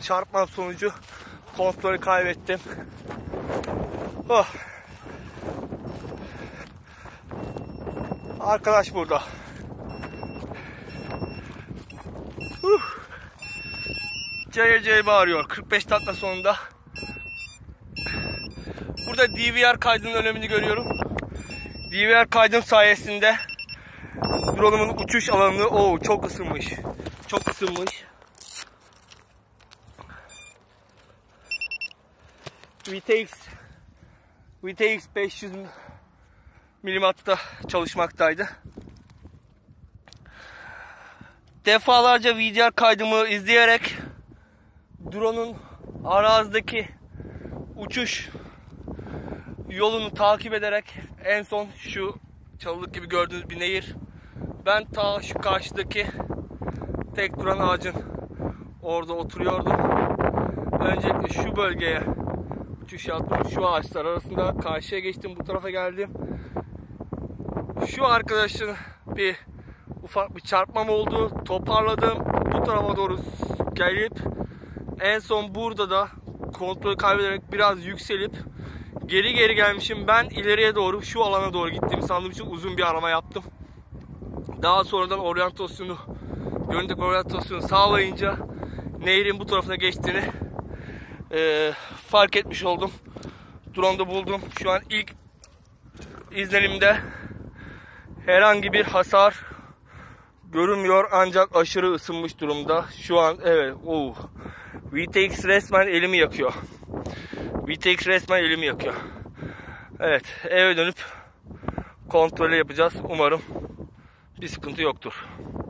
çarpmam sonucu kontrolü kaybettim. Oh. Arkadaş burada. Cayır bağırıyor 45 takla sonunda. Burada DVR kaydının önemini görüyorum. DVR kaydın sayesinde drone'umun uçuş alanını çok ısınmış. Çok ısınmış. VTX 500 milimetrede çalışmaktaydı. Defalarca VDR kaydımı izleyerek drone'un arazideki uçuş yolunu takip ederek en son şu çalılık gibi gördüğünüz bir nehir. Ben ta şu karşıdaki tek duran ağacın orada oturuyordum. Öncelikle şu bölgeye uçuş yaptım. Şu ağaçlar arasında karşıya geçtim. Bu tarafa geldim. Şu arkadaşın bir ufak bir çarpmam oldu. Toparladım. Bu tarafa doğru gelip en son burada da kontrolü kaybederek biraz yükselip geri gelmişim. Ben ileriye doğru şu alana doğru gittiğimi sandığım için uzun bir arama yaptım. Daha sonradan görüntü oryantasyonu sağlayınca nehrin bu tarafına geçtiğini fark etmiş oldum. Drone'da buldum. Şu an ilk izlenimde herhangi bir hasar görünmüyor ancak aşırı ısınmış durumda. Şu an evet. VTX resmen elimi yakıyor. VTX resmen elimi yakıyor. Evet, eve dönüp kontrolü yapacağız. Umarım bir sıkıntı yoktur.